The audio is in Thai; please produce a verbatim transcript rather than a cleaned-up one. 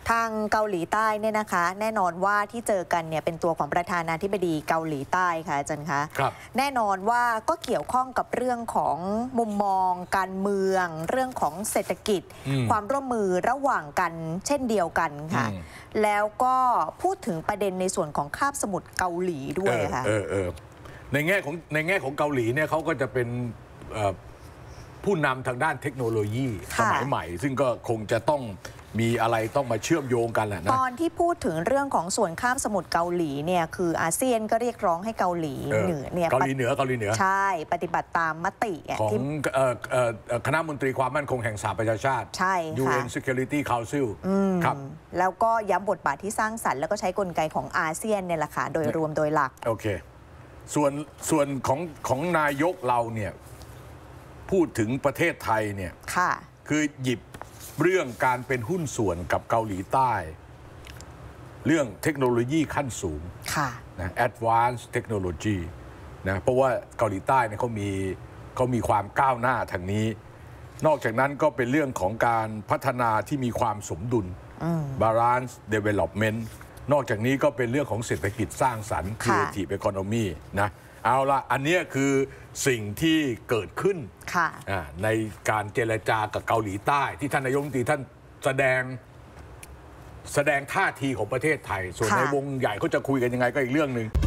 ทางเกาหลีใต้เนี่ยนะคะแน่นอนว่าที่เจอกันเนี่ยเป็นตัวของประธานาธิบดีเกาหลีใต้ค่ะอาจารย์คะครับแน่นอนว่าก็เกี่ยวข้องกับเรื่องของมุมมองการเมืองเรื่องของเศรษฐกิจความร่วมมือระหว่างกันเช่นเดียวกันค่ะแล้วก็พูดถึงประเด็นในส่วนของคาบสมุทรเกาหลีด้วยค่ะเออเออในแง่ของในแง่ของเกาหลีเนี่ยเขาก็จะเป็นผู้นำทางด้านเทคโนโลยีสมัยใหม่ซึ่งก็คงจะต้องมีอะไรต้องมาเชื่อมโยงกันแหละนะตอนที่พูดถึงเรื่องของส่วนข้ามสมุทรเกาหลีเนี่ยคืออาเซียนก็เรียกร้องให้เกาหลีเหนือเนี่ยเกาหลีเหนือเกาหลีเหนือใช่ปฏิบัติตามมติของคณะมนตรีความมั่นคงแห่งสหประชาชาติใช่ค่ะยู เอ็น Security Council ครับแล้วก็ย้ำบทบาทที่สร้างสรรค์แล้วก็ใช้กลไกของอาเซียนเนี่ยแหละค่ะโดยรวมโดยหลักโอเคส่วนส่วนของของนายกเราเนี่ยพูดถึงประเทศไทยเนี่ยค่ะคือหยิบเรื่องการเป็นหุ้นส่วนกับเกาหลีใต้เรื่องเทคโนโลยีขั้นสูงค่ะนะ advanced technology นะเพราะว่าเกาหลีใต้เนี่ยเขามีเขามีความก้าวหน้าทางนี้นอกจากนั้นก็เป็นเรื่องของการพัฒนาที่มีความสมดุล balance development นอกจากนี้ก็เป็นเรื่องของเศรษฐกิจสร้างสรรค์ creative economy นะเอาละอันนี้คือสิ่งที่เกิดขึ้นในการเจรจากับเกาหลีใต้ที่ท่านนายกรัฐมนตรีท่านแสดงแสดงท่าทีของประเทศไทยส่วนในวงใหญ่เขาจะคุยกันยังไงก็อีกเรื่องหนึ่ง